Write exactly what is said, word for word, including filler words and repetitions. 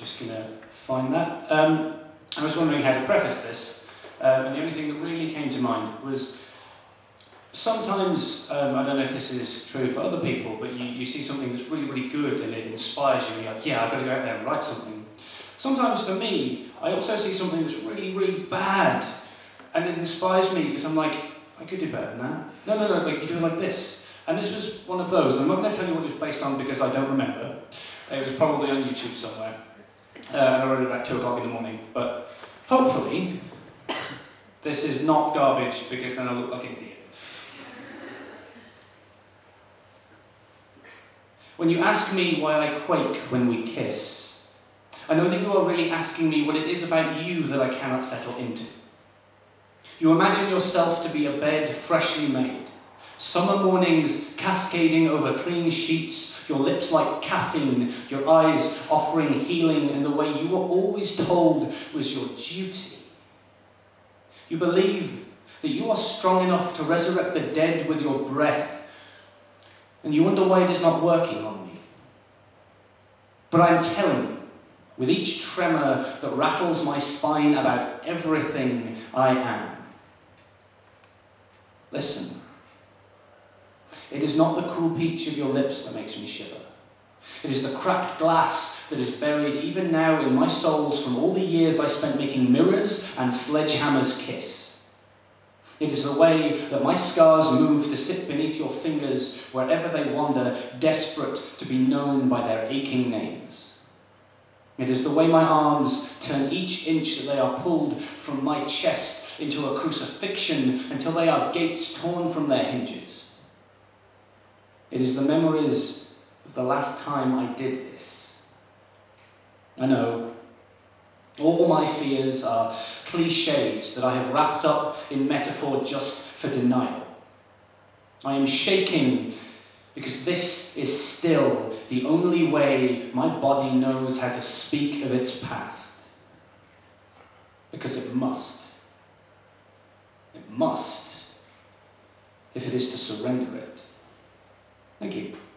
Just going to find that. Um, I was wondering how to preface this, um, and the only thing that really came to mind was sometimes, um, I don't know if this is true for other people, but you, you see something that's really, really good and it inspires you, and you're like, yeah, I've got to go out there and write something. Sometimes for me, I also see something that's really, really bad, and it inspires me because I'm like, I could do better than that. No, no, no, like you do it like this. And this was one of those. I'm not going to tell you what it was based on because I don't remember. It was probably on YouTube somewhere. Uh, and I wrote it about two o'clock in the morning. But hopefully, this is not garbage because then I look like an idiot. When you ask me why I quake when we kiss, I know that you are really asking me what it is about you that I cannot settle into. You imagine yourself to be a bed freshly made, summer mornings cascading over clean sheets, your lips like caffeine, your eyes offering healing in the way you were always told was your duty. You believe that you are strong enough to resurrect the dead with your breath, and you wonder why it is not working on me. But I'm telling you, with each tremor that rattles my spine about everything I am, listen. It is not the cool peach of your lips that makes me shiver. It is the cracked glass that is buried even now in my soles from all the years I spent making mirrors and sledgehammers kiss. It is the way that my scars move to sit beneath your fingers wherever they wander, desperate to be known by their aching names. It is the way my arms turn each inch that they are pulled from my chest into a crucifixion until they are gates torn from their hinges. It is the memories of the last time I did this. I know, all my fears are cliches that I have wrapped up in metaphor just for denial. I am shaking because this is still the only way my body knows how to speak of its past. Because it must. It must, if it is to surrender it. Thank you.